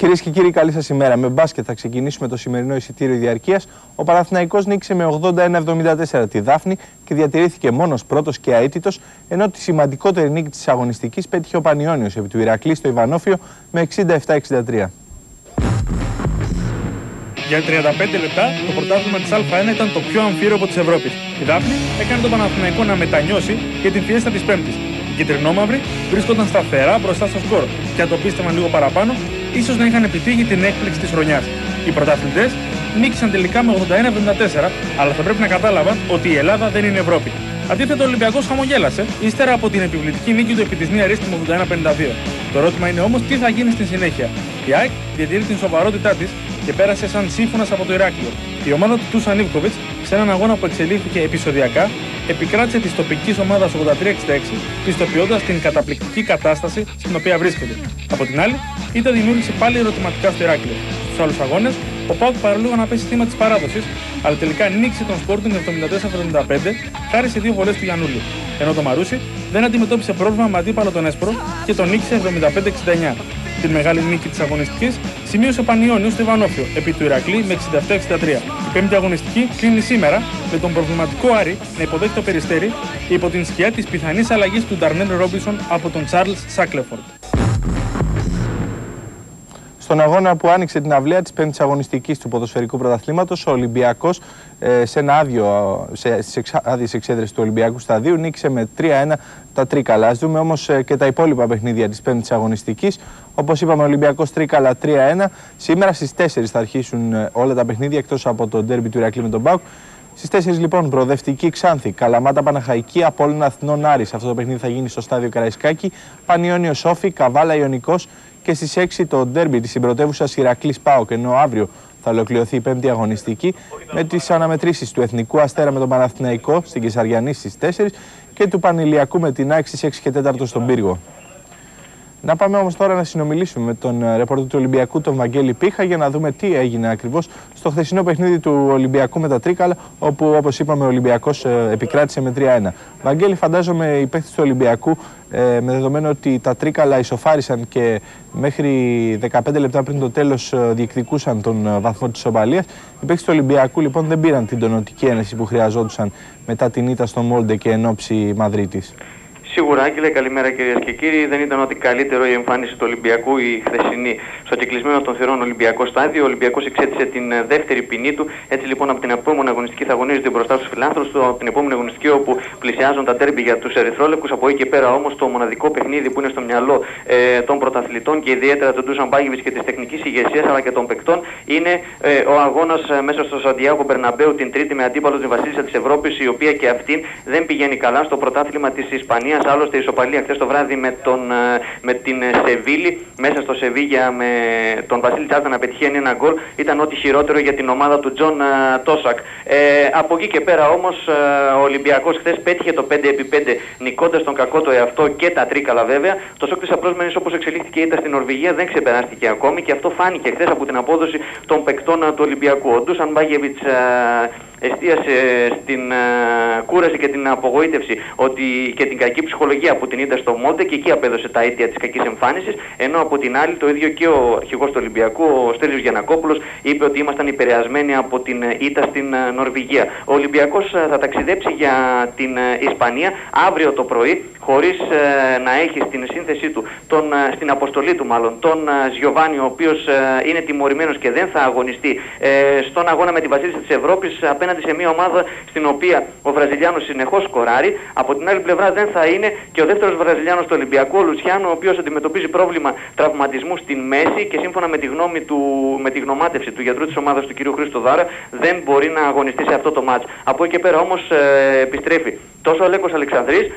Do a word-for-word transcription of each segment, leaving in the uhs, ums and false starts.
Κυρίες και κύριοι, καλή σας ημέρα. Με μπάσκετ θα ξεκινήσουμε το σημερινό εισιτήριο διαρκείας. Ο Παναθηναϊκός νίκησε με ογδόντα ένα εβδομήντα τέσσερα τη Δάφνη και διατηρήθηκε μόνος πρώτος και αίτητος, ενώ τη σημαντικότερη νίκη της αγωνιστικής πέτυχε ο Πανιώνιος επί του Ηρακλή στο Ιβανόφιο με εξήντα επτά εξήντα τρία. Για τριάντα πέντε λεπτά το πρωτάθλημα της Α1 ήταν το πιο αμφίροπο της Ευρώπης. Η Δάφνη έκανε τον Παναθηναϊκό να μετανιώσει για την φιέστα της Πέμπτης. Οι κυτρινόμαυροι βρίσκονταν σταθερά μπροστά στο σκορ και αν το πίστευαν λίγο παραπάνω, ίσως να είχαν επιτύχει την έκπληξη της χρονιάς. Οι πρωταθλητές νίκησαν τελικά με ογδόντα ένα εβδομήντα τέσσερα, αλλά θα πρέπει να κατάλαβαν ότι η Ελλάδα δεν είναι Ευρώπη. Αντίθετα, ο Ολυμπιακός χαμογέλασε ύστερα από την επιβλητική νίκη του επί της Νέα Ρίστη με ογδόντα ένα πενήντα δύο. Το ερώτημα είναι όμως τι θα γίνει στη συνέχεια. Η ΑΕΚ διατηρεί την σοβαρότητά της και πέρασε σαν σύμφωνας από το Ηράκλειο. Η ομάδα του Τούσαν Ιβκοβιτς, σε έναν αγώνα που εξελίχθηκε επεισοδιακά, επικράτησε της τοπικής ομάδας ογδόντα τρία εξήντα έξι, πιστοποιώντας την καταπληκτική κατάσταση στην οποία βρίσκεται. Από την άλλη, ήττα δημιούργησε πάλι ερωτηματικά στο Ηράκλειο. Στους άλλους αγώνες, ο ΠΑΟΚ παραλίγο να πέσει θύμα της παράδοσης, αλλά τελικά νίκησε τον Sporting εβδομήντα τέσσερα εβδομήντα πέντε χάρη σε δύο βολές του Γιαννούλη. Ενώ το Μαρούσι δεν αντιμετώπισε πρόβλημα με αντίπαλο τον Έσπρο και τον νίκησε εβδομήντα πέντε εξήντα εννέα. Την μεγάλη νίκη της αγωνιστικής σημείωσε ο Πανιώνιος στο Ιβανόφιο επί του Ηρακλή με εξήντα επτά εξήντα τρία. Η πέμπτη αγωνιστική κλείνει σήμερα με τον προβληματικό Άρη να υποδέχει το Περιστέρι υπό την σκιά της πιθανής αλλαγής του Νταρνέλ Ρόμπινσον από τον Τσάρλς Σάκλεφορντ. Στον αγώνα που άνοιξε την αυλαία της πέμπτης αγωνιστικής του ποδοσφαιρικού πρωταθλήματος, ο Ολυμπιακός ε, σε ένα άδειο, σε, στις εξ, άδειες εξέδρες του Ολυμπιακού Σταδίου νίκησε με τρία ένα τα Τρίκαλα. Ας δούμε όμως ε, και τα υπόλοιπα παιχνίδια της πέμπτης αγωνιστικής. Όπως είπαμε, ο Ολυμπιακός Τρίκαλα τρία ένα. Σήμερα στις τέσσερις θα αρχίσουν ε, όλα τα παιχνίδια εκτός από το ντέρμπι του Ηρακλή με τον ΠΑΟΚ. Στις τέσσερις λοιπόν, προοδευτική Ξάνθη, Καλαμάτα Παναχαϊκή, Απόλλωνα Αθηνών Άρης. Αυτό το παιχνίδι θα γίνει στο στάδιο Καραϊσκάκη. Πανιώνιο Σόφι, Καβάλα Ιωνικός. Και στις έξι το ντέρμπι της συμπρωτεύουσας Ηρακλής ΠΑΟΚ, ενώ αύριο θα ολοκληρωθεί η πέμπτη αγωνιστική με τις αναμετρήσεις του Εθνικού Αστέρα με τον Παναθηναϊκό στην Κεσαριανή στις τέσσερις και του Πανηλιακού με την ΑΕΚ στις έξι και τέσσερα στον Πύργο. Να πάμε όμως τώρα να συνομιλήσουμε με τον ρεπόρτερ του Ολυμπιακού, τον Βαγγέλη Πίχα, για να δούμε τι έγινε ακριβώς στο χθεσινό παιχνίδι του Ολυμπιακού με τα Τρίκαλα, όπου όπως είπαμε ο Ολυμπιακός επικράτησε με τρία ένα. Βαγγέλη, φαντάζομαι οι παίκτες του Ολυμπιακού, ε, με δεδομένο ότι τα Τρίκαλα ισοφάρισαν και μέχρι δεκαπέντε λεπτά πριν το τέλος διεκδικούσαν τον βαθμό της ισοπαλίας, οι παίκτες του Ολυμπιακού λοιπόν δεν πήραν την τονωτική ένεση που χρειαζόντουσαν μετά την ήττα στο Μόλντε και εν ώψη Μαδρίτης. Σίγουρα, Άγγελε, καλημέρα κυρίες και κύριοι. Δεν ήταν ότι καλύτερο η εμφάνιση του Ολυμπιακού η χθεσινή στο κεκλεισμένο των θυρών Ολυμπιακό στάδιο. Ο Ολυμπιακός εξέτησε την δεύτερη ποινή του. Έτσι λοιπόν, από την επόμενη αγωνιστική θα αγωνίζεται μπροστά στους φιλάνθρωπους του. Από την επόμενη αγωνιστική, όπου πλησιάζουν τα τέρμπι για τους ερυθρόλευκους. Από εκεί και πέρα όμως, το μοναδικό παιχνίδι που είναι στο μυαλό ε, των πρωταθλητών και ιδιαίτερα του Ντούσαν Μπάγεβιτς και της τεχνικής ηγεσίας αλλά και των παικτών είναι ε, ο αγώνας ε, μέσα στο Σαντιάγο Μπερναμπέου την Τρίτη με αντίπαλο την Βασίλισσα της Ευρώπης, η οποία και αυτήν δεν πηγαίνει καλά στο πρωτάθλημα της Ισπανίας. Άλλωστε η ισοπαλία χθες το βράδυ με, τον, με την Σεβίλη, μέσα στο Σεβίγια με τον Βασίλη Τσάρτα να πετυχαίνει ένα γκολ, ήταν ό,τι χειρότερο για την ομάδα του Τζον Τόσακ. Ε, από εκεί και πέρα όμως ο Ολυμπιακός χθες πέτυχε το πέντε επί πέντε νικώντας τον κακό το εαυτό και τα Τρίκαλα βέβαια. Το σοκ της απρόσμενης, όπως εξελίχθηκε, ήταν στην Νορβηγία, δεν ξεπεράστηκε ακόμη και αυτό φάνηκε χθες από την απόδοση των παικτών του Ολυμπιακού. Ο Ντούσαν Μπάγεβιτς εστίασε στην uh, κούραση και την απογοήτευση ότι, και την κακή ψυχολογία από την ήττα στο Μόντε και εκεί απέδωσε τα αίτια της κακής εμφάνισης, ενώ από την άλλη το ίδιο και ο αρχηγός του Ολυμπιακού, ο Στέλιος Γιαννακόπουλος, είπε ότι ήμασταν επηρεασμένοι από την ήττα στην uh, Νορβηγία. Ο Ολυμπιακός uh, θα ταξιδέψει για την uh, Ισπανία αύριο το πρωί, χωρίς uh, να έχει στην σύνθεσή του, τον, uh, στην αποστολή του μάλλον, τον Ζιοβάνι, uh, ο οποίος uh, είναι τιμωρημένος και δεν θα αγωνιστεί uh, στον αγώνα με τη Βασίλισσα της Ευρώπης απέναντι σε μια ομάδα στην οποία ο Βραζιλιάνος συνεχώς σκοράρει. Από την άλλη πλευρά δεν θα είναι και ο δεύτερος Βραζιλιάνος του Ολυμπιακού, ο Λουτσιάνο, ο οποίος αντιμετωπίζει πρόβλημα τραυματισμού στην μέση και σύμφωνα με τη, γνώμη του, με τη γνωμάτευση του γιατρού της ομάδας του κ. Χρήστο Δάρα δεν μπορεί να αγωνιστεί σε αυτό το μάτς. Από εκεί και πέρα όμως ε, επιστρέφει τόσο ο Λέκος Αλεξανδρής,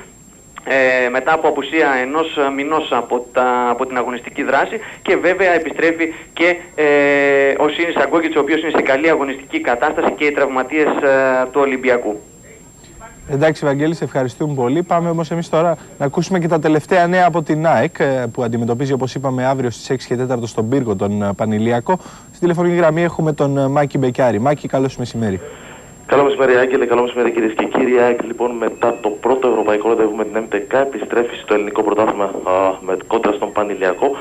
Ε, μετά από απουσία ενός μηνός από, από την αγωνιστική δράση και βέβαια επιστρέφει και ε, ο Σίνης Αγκόγιτς, ο οποίος είναι σε καλή αγωνιστική κατάσταση και οι τραυματίες ε, του Ολυμπιακού. Εντάξει, Βαγγέλη, σε ευχαριστούμε πολύ. Πάμε όμως εμείς τώρα να ακούσουμε και τα τελευταία νέα από την ΑΕΚ που αντιμετωπίζει, όπως είπαμε, αύριο στις έξι και τέσσερα στον Πύργο τον Πανηλιακό. Στη τηλεφωνική γραμμή έχουμε τον Μάκη Μπεκιάρη. Μάκη, καλώς μεσημέρι. Καλό μεσημέρι, Άγγελε, καλό μεσημέρι κυρίες και κύριοι. ΑΕΚ λοιπόν μετά το πρώτο ευρωπαϊκό ραντεβού με την εμ ντι κέι επιστρέφει στο ελληνικό πρωτάθλημα με κόντρα στον Πανηλιακό.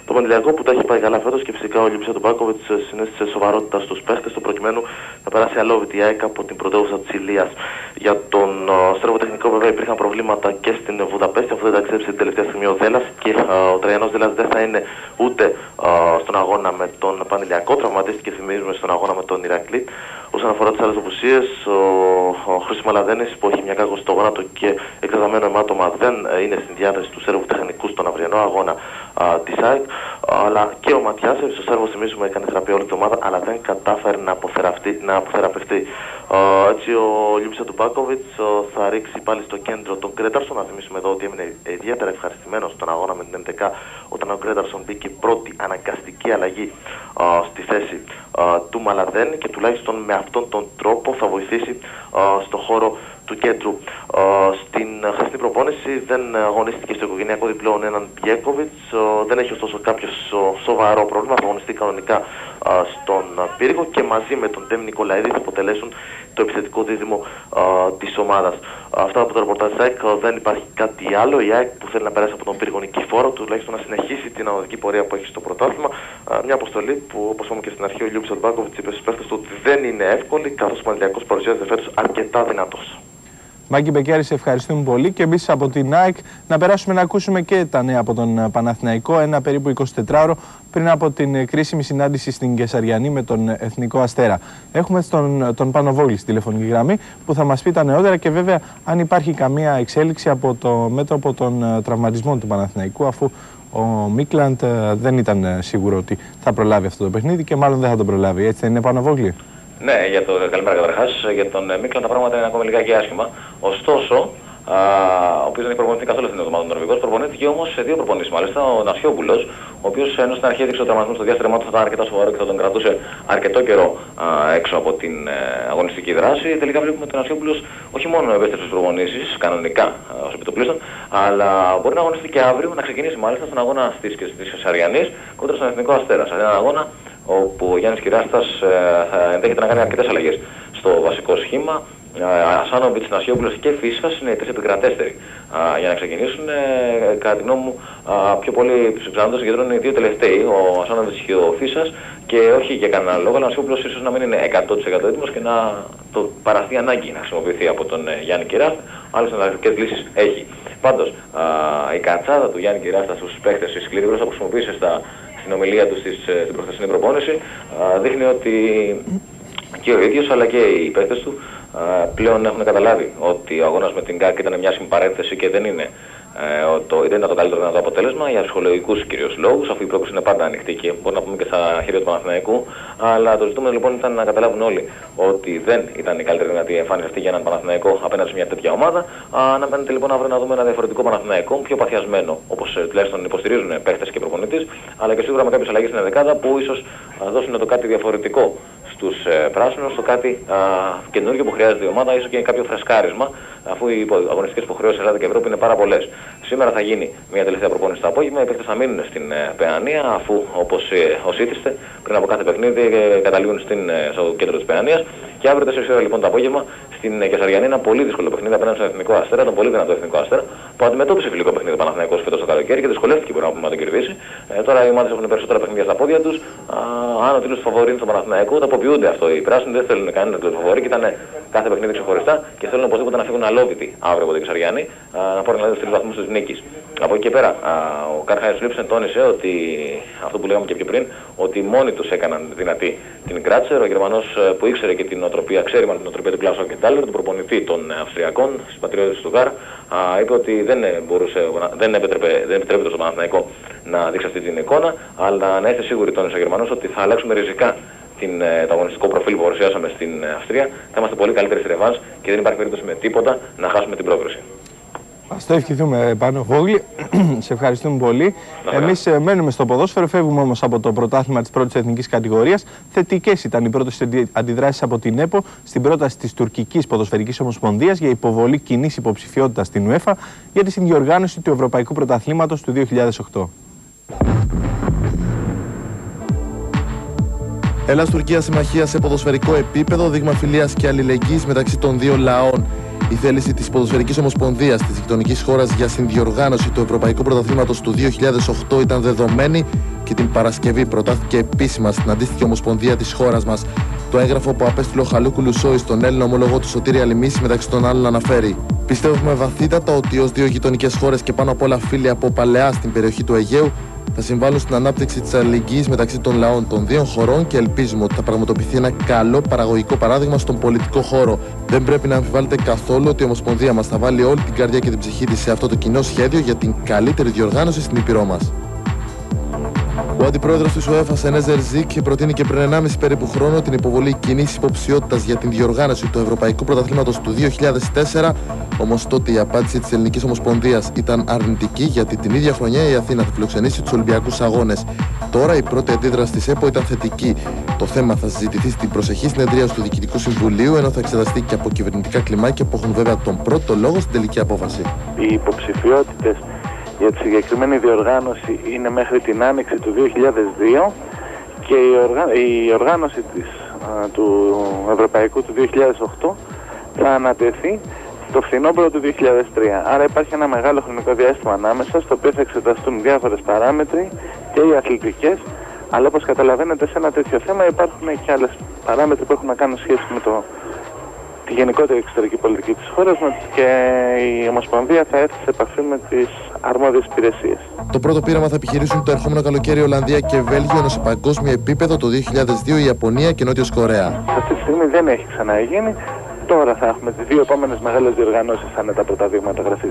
Το Πανηλιακό που τα έχει πάει καλά φέτος και φυσικά ο Λιούμπης Αντουμπάκοβιτς συνέστησε σοβαρότητα στους παίχτες του προκειμένου να περάσει αλόβητη η ΑΕΚ από την πρωτεύουσα της Ηλίας. Για τον uh, Σέρβο τεχνικό βέβαια υπήρχαν προβλήματα και στην Βουδαπέστη, αφού δεν ταξίδεψε την τελευταία στιγμή ο Δέλλας και uh, ο Τραγιανός Δέλλας δεν θα είναι ούτε uh, στον αγώνα με τον Πανηλιακό. Τραυματίστηκε, θυμίζουμε, στον αγώνα με τον Ηρακλή. Όσον αφορά τις άλλες απουσίες, ο, ο Χρήστος Μαλαδένης που έχει μια κάκωση στο γόνατο και εκτεταμένο αιμάτωμα δεν ε, είναι στην διάθεση του Σέρβου τεχνικού στον αυριανό αγώνα α, της ΑΕΚ. Αλλά και ο Ματιάσεβης, ο Σέρβος θυμίζουμε έκανε θεραπεία όλη την ομάδα, αλλά δεν κατάφερε να, να αποθεραπευτεί. Uh, έτσι ο Λιούμπης Αντουμπάκοβιτς uh, θα ρίξει πάλι στο κέντρο τον Κρέταρσον. Να θυμίσουμε εδώ ότι έμεινε ιδιαίτερα ευχαριστημένος στον αγώνα με την έντεκα όταν ο Κρέταρσον μπήκε πρώτη αναγκαστική αλλαγή uh, στη θέση uh, του Μαλαδένη και τουλάχιστον με αυτόν τον τρόπο θα βοηθήσει uh, στο χώρο του κέντρου. Uh, στην χθεσινή προπόνηση δεν αγωνίστηκε στο οικογενειακό διπλό έναν Μπιέκοβιτς, uh, δεν έχει ωστόσο κάποιο uh, σοβαρό πρόβλημα, θα αγωνιστεί κανονικά uh, στον uh, πύργο και μαζί με τον Τέμι Νικολαίδη θα αποτελέσουν το επιθετικό δίδυμο uh, της ομάδας. Uh, αυτά από το ρεπορτάζ της ΑΕΚ, uh, δεν υπάρχει κάτι άλλο. Η ΑΕΚ που θέλει να περάσει από τον πύργο νικηφόρο, τουλάχιστον να συνεχίσει την ανωδική πορεία που έχει στο πρωτάθλημα. Uh, μια αποστολή που, όπως είπαμε και στην αρχή, ο Λιούμπης Αντουμπάκοβιτς είπε στους παίχτες του ότι δεν είναι εύκολη, καθώς ο Πανηλιακός παρουσιάζεται φέτος αρκετά δυνατός. Μάκη Μπεκιάρη, σε ευχαριστούμε πολύ και εμείς από την ΑΕΚ να περάσουμε να ακούσουμε και τα νέα από τον Παναθηναϊκό. Ένα περίπου εικοσιτετράωρο πριν από την κρίσιμη συνάντηση στην Κεσαριανή με τον Εθνικό Αστέρα. Έχουμε τον, τον Πάνο Βόγλη στη τηλεφωνική γραμμή που θα μας πει τα νεότερα και βέβαια αν υπάρχει καμία εξέλιξη από το μέτωπο των τραυματισμών του Παναθηναϊκού, αφού ο Μίκλαντ δεν ήταν σίγουρο ότι θα προλάβει αυτό το παιχνίδι και μάλλον δεν θα τον προλάβει. Έτσι δεν είναι, Πάνο Βόγλη? Ναι, για το καλημέρα καταρχάς. Για τον Μίκλαντ τα πράγματα είναι ακόμα λιγάκι άσχημα. Ωστόσο, α, ο οποίος δεν έχει προπονηθεί καθόλου στην εβδομάδα του Νορβηγός, προπονήθηκε όμως σε δύο προπονήσεις. Μάλιστα, ο Νασιόπουλος, ο οποίος ενώ στην αρχή έδειξε ο τραυματισμό στο διάστημά του θα ήταν αρκετά σοβαρό και θα τον κρατούσε αρκετό καιρό α, έξω από την ε, αγωνιστική δράση. Τελικά βλέπουμε ότι ο Νασιόπουλος όχι μόνο επέστρεψε στις προπονήσεις, κανονικά ως επιτοπλίστων, αλλά μπορεί να αγωνιστεί και αύριο, να ξεκινήσει μάλιστα στον αγώνα της Κεσαριανής κόντρα στον Εθνικό Αστέρα. Σε έναν αγώνα όπου ο Γιάννης Κυράστας ε, θα ενδέχεται να κάνει αρκετές αλλαγές στο βασικό σχήμα. Ασάνοβιτς, Νασιόπουλος και Φίσας είναι οι τρεις επικρατέστεροι α, για να ξεκινήσουν. Ε, κατά τη γνώμη μου, α, πιο πολύ στους πιθανότητες συγκεντρώνουν οι δύο τελευταίοι, ο Ασάνοβιτς και ο Φίσας, και όχι για κανένα λόγο, αλλά ο Νασιόπουλος ίσως να μην είναι εκατό τοις εκατό έτοιμος και να το παραστεί ανάγκη να χρησιμοποιηθεί από τον ε, Γιάννη Κυράστα. Άλλες εναλλακτικές λύσεις έχει. Πάντως, α, η κατσάδα του Γιάννη Κυράστα στους παίχτες, η σκληρή που χρησιμοποίησε στα, στην ομιλία του στις, στην προχθεσινή προπόνηση, α, δείχνει ότι και ο ίδιος αλλά και οι παίχτες του Uh, πλέον έχουν καταλάβει ότι ο αγώνας με την ΚΑΚ ήταν μια συμπαρένθεση και δεν είναι uh, το, δεν ήταν το καλύτερο δυνατό αποτέλεσμα για ψυχολογικούς κυρίως λόγους, αφού η πρόκληση είναι πάντα ανοιχτή και μπορεί να πούμε και στα χέρια του Παναθηναϊκού. Αλλά το ζητούμενο λοιπόν ήταν να καταλάβουν όλοι ότι δεν ήταν η καλύτερη δυνατή εμφάνιση αυτή για έναν Παναθηναϊκό απέναντι σε μια τέτοια ομάδα. Uh, να μένετε λοιπόν αύριο να δούμε ένα διαφορετικό Παναθηναϊκό, πιο παθιασμένο, όπως uh, τουλάχιστον υποστηρίζουν παίχτες και προπονητής, αλλά και σίγουρα με κάποιες αλλαγές στην δεκάδα που ίσως uh, δώσουν το κάτι διαφορετικό στους ε, πράσινους, στο κάτι α, καινούργιο που χρειάζεται η ομάδα, ίσως και κάποιο φρεσκάρισμα, αφού οι αγωνιστικές υποχρεώσεις Ελλάδα και Ευρώπη είναι πάρα πολλές. Σήμερα θα γίνει μια τελευταία προπόνηση το απόγευμα, οι παίκτες θα μείνουν στην ε, Παιανία, αφού όπως ε, ως ήθιστε πριν από κάθε παιχνίδι ε, καταλήγουν στην, ε, στο κέντρο της Παιανίας. Και αύριο τέσσερις ώρα λοιπόν το απόγευμα στην ε, Κεσαριανή ένα πολύ δύσκολο παιχνίδι απέναντι στον Εθνικό Αστέρα, τον πολύ δυνατό Εθνικό Αστέρα, που αντιμετώπισε φιλικό παιχνίδι Παναθηναϊκός φέτος το καλοκαίρι και δυσκολεύτηκε μπορεί να πούμε να τον κερδίσει. Ε, τώρα οι ομάδες έχουν περισσότερα παιχνίδια στα πόδια τους. Αν ο τίτλος του φαβορί είναι στον Παναθηναϊκό, το αποποιούνται αυτό. Οι πράσινοι δεν θέλουν κανένα τίτλο του φαβορί και ήταν κάθε παιχνίδι ξεχωριστά και θέλουν οπωσδήποτε να φύγουν αλόβητοι αύριο από την Κεσαριανή, να πάρουν δηλαδή τους τρεις βαθμούς της νίκης. Από εκεί και πέρα, ο Καρχάης Λίψεν τόνισε ότι αυτό που λέγαμε και πιο πριν, ότι μόνοι τους έκαναν δυνατή την Κράτσε. Ο Γερμανός που ήξερε και την οτροπία, ξέρει μάλλον την οτροπία του Κλάους Οκεντάλερ, του προπονητή των Αυστριακών, στις πατριώτες του Γάρ, είπε ότι δεν, μπορούσε, δεν, επιτρέπε, δεν επιτρέπεται στον Παναθηναϊκό να δείξει αυτή την εικόνα, αλλά να είστε σίγουροι, τόνισε ο Γερμανός, ότι θα αλλάξουμε ριζικά την, το αγωνιστικό προφίλ που παρουσιάσαμε στην Αυστρία. Θα είμαστε πολύ καλύτεροι στη ρεβάνς και δεν υπάρχει περίπτωση με τίποτα να χάσουμε την πρόκριση. Ας το ευχηθούμε, Πάνο Βόγλη. Σε ευχαριστούμε πολύ. Εμείς μένουμε στο ποδόσφαιρο, φεύγουμε όμως από το πρωτάθλημα της πρώτης εθνικής κατηγορίας. Θετικές ήταν οι πρώτες αντιδράσεις από την ΕΠΟ στην πρόταση της Τουρκικής Ποδοσφαιρικής Ομοσπονδίας για υποβολή κοινής υποψηφιότητας στην UEFA για τη συνδιοργάνωση του Ευρωπαϊκού Πρωταθλήματος του δύο χιλιάδες οκτώ. Ελλάς-Τουρκία συμμαχία σε ποδοσφαιρικό επίπεδο, δείγμα φιλίας και αλληλεγγύης μεταξύ των δύο λαών. Η θέληση της Ποδοσφαιρικής Ομοσπονδίας της γειτονικής χώρας για συνδιοργάνωση του Ευρωπαϊκού Πρωταθλήματος του δύο χιλιάδες οκτώ ήταν δεδομένη και την Παρασκευή προτάθηκε επίσημα στην αντίστοιχη ομοσπονδία της χώρας μας. Το έγγραφο που απέστειλε ο Χαλούκουλου Σόη στον Έλληνα ομολογό του Σωτήρη Αλημίση μεταξύ των άλλων αναφέρει: Πιστεύουμε βαθύτατα ότι ως δύο γειτονικές χώρες και πάνω απ' όλα φίλοι από παλαιά στην περιοχή του Αιγαίου θα συμβάλλουν στην ανάπτυξη της αλληλεγγύης μεταξύ των λαών των δύο χωρών και ελπίζουμε ότι θα πραγματοποιηθεί ένα καλό παραγωγικό παράδειγμα στον πολιτικό χώρο. Δεν πρέπει να αμφιβάλλετε καθόλου ότι η Ομοσπονδία μας θα βάλει όλη την καρδιά και την ψυχή της σε αυτό το κοινό σχέδιο για την καλύτερη διοργάνωση στην Ήπειρό μας. Ο αντιπρόεδρος της UEFA, Σενέζερ Ζικ, προτείνει και πριν ενάμιση περίπου χρόνο την υποβολή κοινής υποψηφιότητας για την διοργάνωση του Ευρωπαϊκού Πρωταθλήματος του δύο χιλιάδες τέσσερα. Όμως τότε η απάντηση της Ελληνικής Ομοσπονδίας ήταν αρνητική, γιατί την ίδια χρονιά η Αθήνα θα φιλοξενήσει τους Ολυμπιακούς Αγώνες. Τώρα η πρώτη αντίδραση της ΕΠΟ ήταν θετική. Το θέμα θα συζητηθεί στην προσεχή συνεδρίαση του Διοικητικού Συμβουλίου, ενώ θα εξεταστεί και από κυβερνητικά κλιμάκια που έχουν βέβαια τον πρώτο λόγο στην τελική απόφαση. Οι υποψηφιότητες για τη συγκεκριμένη διοργάνωση είναι μέχρι την άνοιξη του δύο χιλιάδες δύο και η, οργα... η οργάνωση της, α, του Ευρωπαϊκού του δύο χιλιάδες οκτώ θα ανατεθεί το φθινόπωρο του δύο χιλιάδες τρία. Άρα υπάρχει ένα μεγάλο χρονικό διάστημα ανάμεσα, στο οποίο θα εξεταστούν διάφορες παράμετροι και οι αθλητικές, αλλά όπως καταλαβαίνετε σε ένα τέτοιο θέμα υπάρχουν και άλλες παράμετροι που έχουν να κάνουν σχέση με το τη γενικότερη εξωτερική πολιτική της χώρας μας και η Ομοσπονδία θα έρθει σε επαφή με τις αρμόδιες υπηρεσίες. Το πρώτο πείραμα θα επιχειρήσουν το ερχόμενο καλοκαίρι Ολλανδία και Βέλγιο, ενώ σε παγκόσμιο επίπεδο το δύο χιλιάδες δύο η Ιαπωνία και Νότιος Κορέα. Αυτή τη στιγμή δεν έχει ξαναγίνει. Τώρα θα έχουμε τις δύο επόμενες μεγάλες διοργανώσεις, θα είναι τα πρώτα δείγματα γραφής.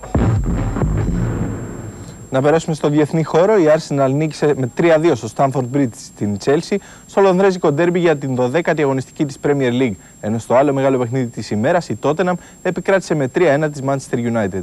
Να περάσουμε στο διεθνή χώρο. Η Arsenal νίκησε με τρία δύο στο Stamford Bridge στην Chelsea στο λονδρέζικο ντέρμπι για την δωδέκατη αγωνιστική της Premier League. Ενώ στο άλλο μεγάλο παιχνίδι της ημέρας η Tottenham επικράτησε με τρία ένα της Manchester United.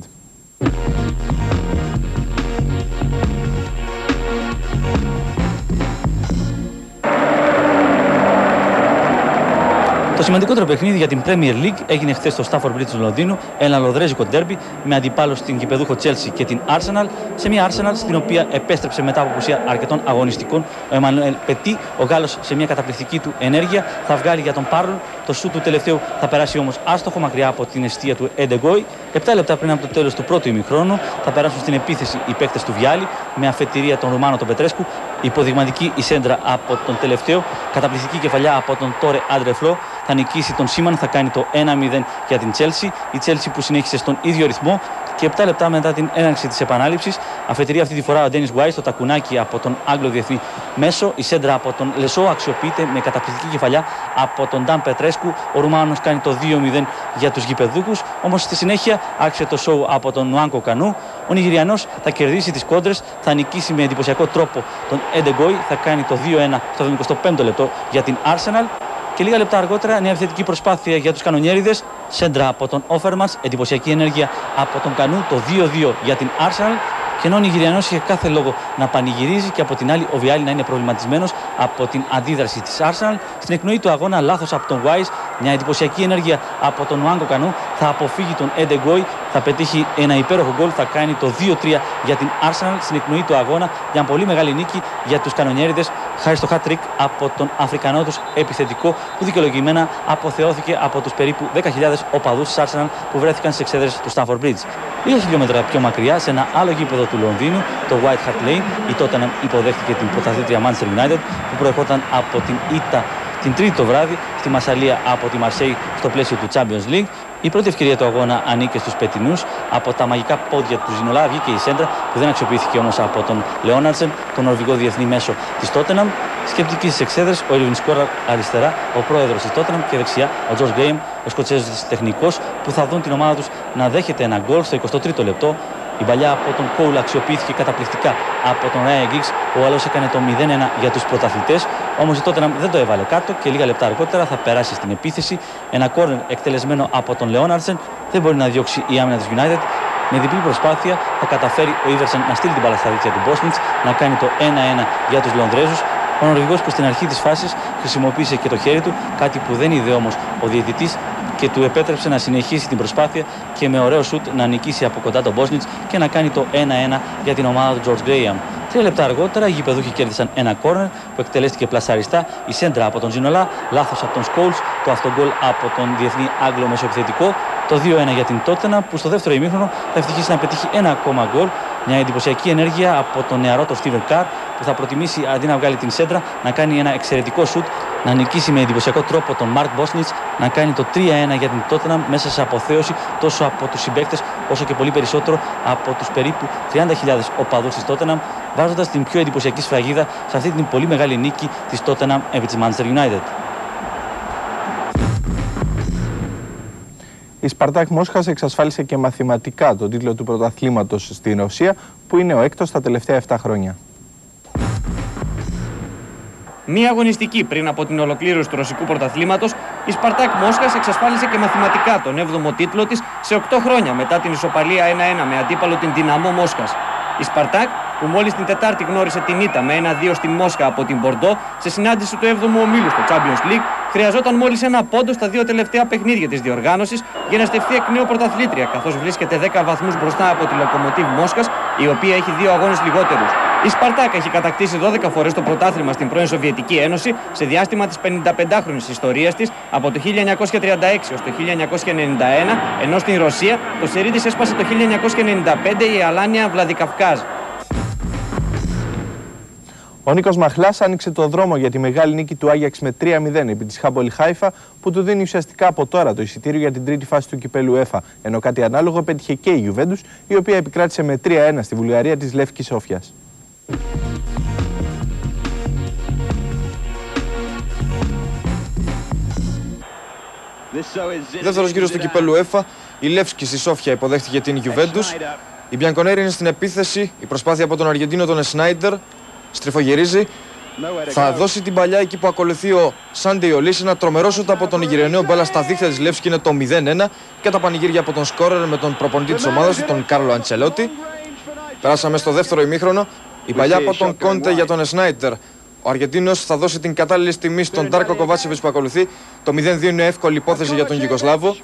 Το σημαντικότερο παιχνίδι για την Premier League έγινε χθες στο Stafford Bridge του Λονδίνου, ένα λονδρέζικο ντέρμπι με αντιπάλους την γηπεδούχο Chelsea και την Arsenal, σε μια Arsenal στην οποία επέστρεψε μετά από απουσία αρκετών αγωνιστικών ο Εμμανουέλ Πετί, ο Γάλλος σε μια καταπληκτική του ενέργεια θα βγάλει για τον Πάρλ, το σουτ του τελευταίου θα περάσει όμως άστοχο μακριά από την εστία του Εντεγκόι. Επτά λεπτά πριν από το τέλος του πρώτου ημιχρόνου θα περάσουν στην επίθεση οι παίκτες του Βιάλη με αφετηρία τον Ρουμάνο τον Πετρέσκου, υποδειγματική η σέντρα από τον τελευταίο, καταπληκτική κεφαλιά από τον Τόρε Άντρε Φλό. Θα νικήσει τον Σίμαν, θα κάνει το ένα μηδέν για την Chelsea. Η Chelsea που συνέχισε στον ίδιο ρυθμό και επτά λεπτά μετά την έναρξη της επανάληψης. Αφετηρία αυτή τη φορά ο Ντένις Γουάις, το τακουνάκι από τον Άγγλο διεθνή μέσο. Η σέντρα από τον Λεσό αξιοποιείται με καταπληκτική κεφαλιά από τον Νταν Πετρέσκου. Ο Ρουμάνος κάνει το δύο μηδέν για τους γηπεδούχους. Όμως στη συνέχεια άρχισε το σοου από τον Νουάνκο Κανού. Ο Νιγηριανός θα κερδίσει τις κόντρες, θα νικήσει με εντυπωσιακό τρόπο τον Εντεγκόι, θα κάνει το δύο ένα στο εβδομηκοστό πέμπτο λεπτό για την Arsenal. Και λίγα λεπτά αργότερα, νέα επιθετική προσπάθεια για τους κανονιέριδες. Σέντρα από τον Όφερμανς, εντυπωσιακή ενέργεια από τον Κανού, το δύο δύο για την Arsenal. Και ενώ ο Νιγηριανός είχε κάθε λόγο να πανηγυρίζει και από την άλλη ο Βιάλη να είναι προβληματισμένος από την αντίδραση της Arsenal, στην εκπνοή του αγώνα λάθος από τον Wise, μια εντυπωσιακή ενέργεια από τον Νουάνκο Κανού, θα αποφύγει τον Εντεγκόι, θα πετύχει ένα υπέροχο γκολ, θα κάνει το δύο τρία για την Arsenal στην εκπνοή του αγώνα, μια πολύ μεγάλη νίκη για τους κανονιέριδες, χάρη στο hat-trick από τον Αφρικανό τους επιθετικό που δικαιολογημένα αποθεώθηκε από τους περίπου δέκα χιλιάδες οπαδούς της Arsenal που βρέθηκαν στις εξέδρες του Stamford Bridge. Λίγα χιλιόμετρα πιο μακριά, σε ένα άλλο γήπεδο του Λονδίνου, το White Hart Lane, η Tottenham υποδέχτηκε την πρωταθλήτρια Manchester United που προερχόταν από την ήττα την Τρίτη το βράδυ στη Μασσαλία από τη Μαρσέη στο πλαίσιο του Champions League. Η πρώτη ευκαιρία του αγώνα ανήκε στους Πετινούς. Από τα μαγικά πόδια του Ζινολά βγήκε η σέντρα που δεν αξιοποιήθηκε όμως από τον Λεόναρτσεν, τον νορβηγό διεθνή μέσο της Tottenham. Σκεπτική στις εξέδρες ο Irving Σκόρα αριστερά, ο πρόεδρος της Tottenham, και δεξιά ο George Graham, ο Σκοτσέζος τεχνικός, που θα δουν την ομάδα τους να δέχεται ένα γκολ στο εικοστό τρίτο λεπτό. Η παλιά από τον Κόουλ αξιοποιήθηκε καταπληκτικά από τον Ράια Γκίγκς. Ο άλλος έκανε το μηδέν ένα για τους πρωταθλητές. Όμως η Tottenham δεν το έβαλε κάτω και λίγα λεπτά αργότερα θα περάσει στην επίθεση. Ένα κόρνερ εκτελεσμένο από τον Λεόναρτσεν. Δεν μπορεί να διώξει η άμυνα της United. Με διπλή προσπάθεια θα καταφέρει ο Ήβερσεν να στείλει την μπάλα στα δίκτυα του Μπόσνιτς, να κάνει το ένα ένα για τους Λονδρέζους. Ο Νορβηγός που στην αρχή της φάσης χρησιμοποίησε και το χέρι του, κάτι που δεν είδε όμως ο διαιτητής και του επέτρεψε να συνεχίσει την προσπάθεια και με ωραίο σουτ να νικήσει από κοντά τον Μπόσνιτς και να κάνει το ένα ένα για την ομάδα του George Graham. Τρία λεπτά αργότερα οι γηπεδούχοι κέρδισαν ένα κόρνερ που εκτελέστηκε πλασαριστά, η σέντρα από τον Τζινολά, λάθος από τον Σκόλς, το αυτογκολ από τον διεθνή Άγγλο μεσοεπιθετικό, το δύο ένα για την Τότενα που στο δεύτερο ημίχρονο θα ευτυχήσει να πετύχει ένα ακόμα γκολ. Μια εντυπωσιακή ενέργεια από τον νεαρό τον Στίβεν Καρ που θα προτιμήσει αντί να βγάλει την σέντρα να κάνει ένα εξαιρετικό σουτ, να νικήσει με εντυπωσιακό τρόπο τον Μαρκ Μπόσνιτς, να κάνει το τρία ένα για την Τότενα μέσα σε αποθέωση τόσο από τους συμπαίκτες όσο και πολύ περισσότερο από τους περίπου τριάντα χιλιάδες οπαδούς της Τότενα, βάζοντας την πιο εντυπωσιακή σφραγίδα σε αυτή την πολύ μεγάλη νίκη της Τότενα επί της Manchester United. Η Σπαρτάκ Μόσχας εξασφάλισε και μαθηματικά τον τίτλο του πρωταθλήματος στην Ρωσία, που είναι ο έκτος τα τελευταία επτά χρόνια. Μία αγωνιστική πριν από την ολοκλήρωση του ρωσικού πρωταθλήματος, η Σπαρτάκ Μόσχας εξασφάλισε και μαθηματικά τον έβδομο τίτλο της σε οκτώ χρόνια μετά την ισοπαλία ένα ένα με αντίπαλο την Δυναμό Μόσχας. Η Σπαρτάκ, που μόλις την Τετάρτη γνώρισε την ήττα με ένα δύο στην Μόσχα από την Μπορντό σε συνάντηση του έβδομου ομίλου στο Champions League, χρειαζόταν μόλις ένα πόντο στα δύο τελευταία παιχνίδια της διοργάνωσης για να στεφθεί εκ νέου πρωταθλήτρια, καθώς βρίσκεται δέκα βαθμούς μπροστά από τη Λοκομοτίβ Μόσχας, η οποία έχει δύο αγώνες λιγότερους. Η Σπαρτάκ έχει κατακτήσει δώδεκα φορές το πρωτάθλημα στην πρώην Σοβιετική Ένωση σε διάστημα της πενηνταπεντάχρονης ιστορίας της από το χίλια εννιακόσια τριάντα έξι ως το χίλια εννιακόσια ενενήντα ένα, ενώ στην Ρωσία το σερί της έσπασε το χίλια εννιακόσια ενενήντα πέντε η Αλάνια Βλαδικαυκάζ. Ο Νίκος Μαχλάς άνοιξε το δρόμο για τη μεγάλη νίκη του Άγιαξ με τρία μηδέν επί της Χάμπολη Χάιφα, που του δίνει ουσιαστικά από τώρα το εισιτήριο για την τρίτη φάση του κυπέλου UEFA, ενώ κάτι ανάλογο πέτυχε και η Γιουβέντους, η οποία επικράτησε με τρία ένα στη Βουλγαρία της Λεύκης Σόφιας. Δεύτερος γύρος του κυπέλου UEFA, η Λεύσκη στη Σόφια υποδέχτηκε την Γιουβέντους. Η Μπιανκονέρη είναι στην επίθεση, η προσπάθεια από τον Αργεντίνο τον Σνάιντερ στριφογυρίζει. Θα δώσει την παλιά εκεί που ακολουθεί ο Σάντι Ολής. Ένα τρομερό σούτ από τον Ιγυρενέο μπάλα στα δίχτυα της Λεύσκη, είναι το μηδέν ένα. Και τα πανηγύρια από τον σκόρερ με τον προπονητή της ομάδας του, τον Κάρλο Αντσελότη. Περάσαμε στο δεύτερο ημίχρονο. Η παλιά από τον Κόντε για τον Σνάιντερ. Ο Αργεντίνος θα δώσει την κατάλληλη τιμή στον Ντάρκο Κοβάτσεβιτς που ακολουθεί. Το μηδέν δύο είναι εύκολη υπόθεση για τον Γιουγκοσλάβο.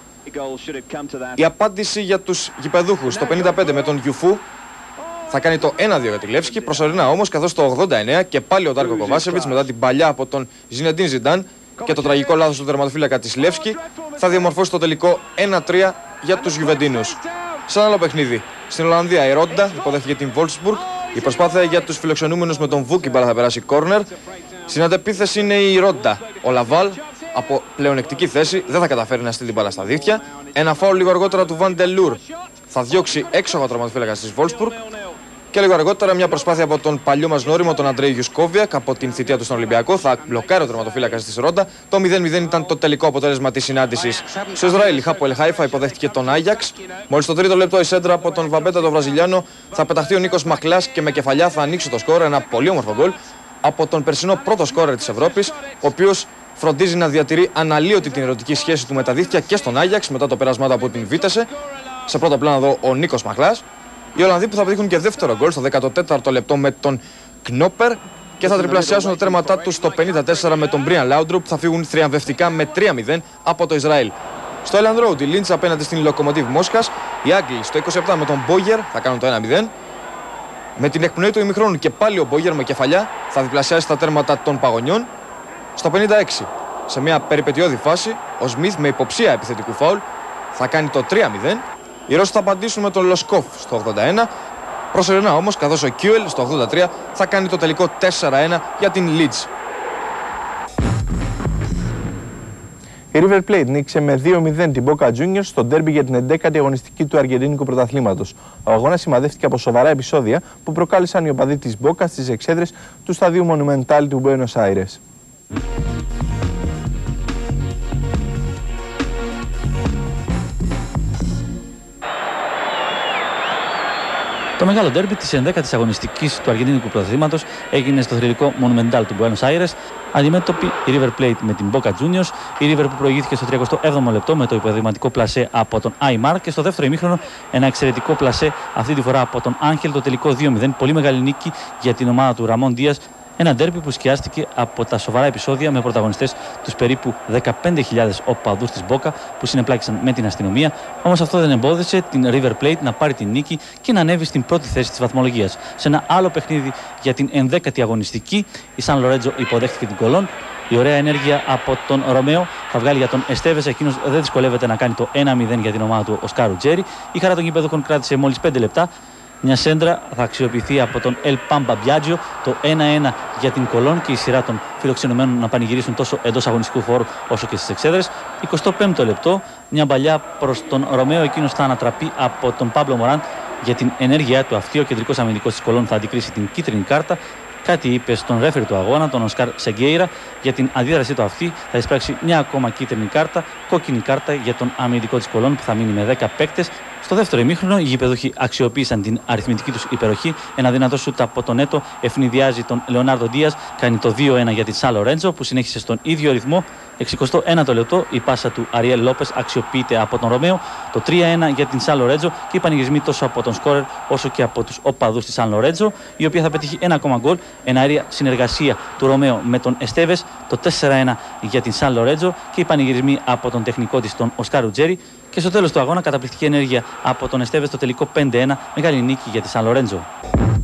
Η απάντηση για τους γηπεδούχους το πενήντα πέντε με τον Γιουφού θα κάνει το ένα δύο για τη Λεύσκη. Προσωρινά όμως, καθώς το ογδόντα εννέα και πάλι ο Ντάρκο Κοβάτσεβιτς μετά την παλιά από τον Ζινεντίν Ζιντάν και το τραγικό λάθος του τερματοφύλακα της Λεύσκη θα διαμορφώσει το τελικό ένα τρία για τους Γιουβεντίνους. Σε ένα άλλο παιχνίδι, στην Ολλανδία η Ρόντα υποδέχθηκε την Βόλσμπουργκ. Η προσπάθεια για τους φιλοξενούμενους με τον Βούκι μπάλα θα περάσει κόρνερ. Στην αντεπίθεση είναι η Ρόντα. Ο Λαβάλ από πλεονεκτική θέση δεν θα καταφέρει να στείλει μπάλα στα δίχτυα. Ένα φάουλ λίγο αργότερα του Βαν Ντελούρ θα διώξει έξω ο τερματοφύλακας της Βόλσμπουργκ. Και λίγο αργότερα μια προσπάθεια από τον παλιό μας γνώριμο, τον Αντρέι Γιουσκόβιακ, από την θητεία του στον Ολυμπιακό. Θα μπλοκάρει ο τερματοφύλακας της Ρόντα. Το μηδέν μηδέν ήταν το τελικό αποτέλεσμα της συνάντησης. Στο Ισραήλ η Χάμπολη Χάιφα υποδέχτηκε τον Άγιαξ. Μόλις το τρίτο λεπτό η σέντρα από τον Βαμπέτα τον Βραζιλιάνο θα πεταχτεί ο Νίκος Μαχλάς και με κεφαλιά θα ανοίξει το σκόρ. Ένα πολύ όμορφο γκολ από τον περσινό πρώτο σκόρερ της Ευρώπης, ο οποίος φροντίζει να διατηρεί αναλύωτη την ερωτική σχέση του με τα δίχτυα και στον Άγιαξ μετά το πέρασμά του από την Βίτεσε. Σε πρώτο πλάνο εδώ ο Νίκος Μαχλάς. Οι Ολλανδοί που θα πετύχουν και δεύτερο γκολ στο δέκατο τέταρτο λεπτό με τον Knopper και θα τριπλασιάσουν τα τέρματά του στο πενήντα τέσσερα με τον Brian Laudrup που θα φύγουν θριαμβευτικά με τρία μηδέν από το Ισραήλ. Στο Elland Road η Λίντς απέναντι στην Λοκομοτίβ Μόσχας. Οι Άγγλοι στο είκοσι επτά με τον Μπόγερ θα κάνουν το ένα μηδέν. Με την εκπνοή του ημιχρόνου και πάλι ο Μπόγερ με κεφαλιά θα διπλασιάσει τα τέρματα των Παγωνιών. Στο πενήντα έξι σε μια περιπετειώδη φάση ο Σμιθ με υποψία επιθετικού φάουλ θα κάνει το τρία μηδέν. Οι Ρώσοι θα απαντήσουν με τον Λοσκόφ στο ογδόντα ένα. Προσωρινά όμως, καθώς ο Κιούελ στο ογδόντα τρία θα κάνει το τελικό τέσσερα ένα για την Leeds. Η River Plate νίκησε με δύο μηδέν την Boca Juniors στο ντέρμπι για την εντέκατη αγωνιστική του Αργεντίνικου πρωταθλήματος. Ο αγώνας σημαδεύτηκε από σοβαρά επεισόδια που προκάλεσαν οι οπαδοί της Boca στις εξέδρες του σταδίου Monumental του Buenos Aires. Το μεγάλο ντέρμπι της ενδέκατης αγωνιστικής του Αργεντίνικου πρωταθλήματος έγινε στο θρυλικό Monumental του Buenos Aires. Αντιμέτωπη η River Plate με την Boca Juniors. Η River που προηγήθηκε στο τριακοστό έβδομο λεπτό με το υποδηματικό πλασέ από τον Άιμαρ και στο δεύτερο ημίχρονο ένα εξαιρετικό πλασέ αυτή τη φορά από τον Άγχελ. Το τελικό δύο μηδέν. Πολύ μεγάλη νίκη για την ομάδα του Ραμόν Δίας Ένα ντέρμπι που σκιάστηκε από τα σοβαρά επεισόδια με πρωταγωνιστές τους περίπου δεκαπέντε χιλιάδες οπαδούς της Μπόκα που συνεπλάκησαν με την αστυνομία. Όμως αυτό δεν εμπόδισε την River Plate να πάρει την νίκη και να ανέβει στην πρώτη θέση της βαθμολογίας. Σε ένα άλλο παιχνίδι για την ενδέκατη αγωνιστική, η Σαν Λορέντζο υποδέχτηκε την Κολόν. Η ωραία ενέργεια από τον Ρωμαίο θα βγάλει για τον Εστέβες. Εκείνος δεν δυσκολεύεται να κάνει το ένα μηδέν για την ομάδα του Οσκάρου Τζέρι. Η χαρά των γηπεδούχων κράτησε μόλις πέντε λεπτά. Μια σέντρα θα αξιοποιηθεί από τον Ελ Πάμπα Μπιάτζιο, το ένα ένα για την Κολόν και η σειρά των φιλοξενουμένων να πανηγυρίσουν τόσο εντός αγωνιστικού χώρου όσο και στις εξέδρες. εικοστό πέμπτο λεπτό, μια μπαλιά προς τον Ρωμαίο. Εκείνος θα ανατραπεί από τον Πάμπλο Μοράν για την ενέργειά του αυτή. Ο κεντρικός αμυντικός της Κολόν θα αντικρίσει την κίτρινη κάρτα. Κάτι είπε στον ρέφερη του αγώνα, τον Οσκάρ Σεγκέιρα, για την αντίδρασή του αυτή. Θα εισπράξει μια ακόμα κίτρινη κάρτα, κόκκινη κάρτα για τον αμυντικό της Κολόν που θα μείνει με δέκα παίκτες. Στο δεύτερο ημίχρονο, οι γηπεδούχοι αξιοποίησαν την αριθμητική τους υπεροχή. Ένα δυνατό σούτ από τον Έτο ευνηδιάζει τον Λεωνάρντο Ντίας, κάνει το δύο ένα για τη Σαν Λορέντζο που συνέχισε στον ίδιο ρυθμό. εξηκοστό ένατο λεπτό, η πάσα του Αριέλ Λόπες αξιοποιείται από τον Ρωμαίο. Το τρία ένα για την Σαν Λορέντζο και οι πανηγυρισμοί τόσο από τον σκόρερ όσο και από τους οπαδούς της Σαν Λορέντζο, η οποία θα πετύχει ένα ακόμα γκολ. Εναέρια συνεργασία του Ρωμαίο με τον Εστέβες. Το τέσσερα ένα για την Σαν Λορέντζο και οι πανηγυρισμοί από τον τεχνικό της, τον Οσκάρου Τζέρι. Και στο τέλος του αγώνα, καταπληκτική ενέργεια από τον Εστέβες, το τελικό πέντε ένα, μεγάλη νίκη για τη Σαν Λορέντζο.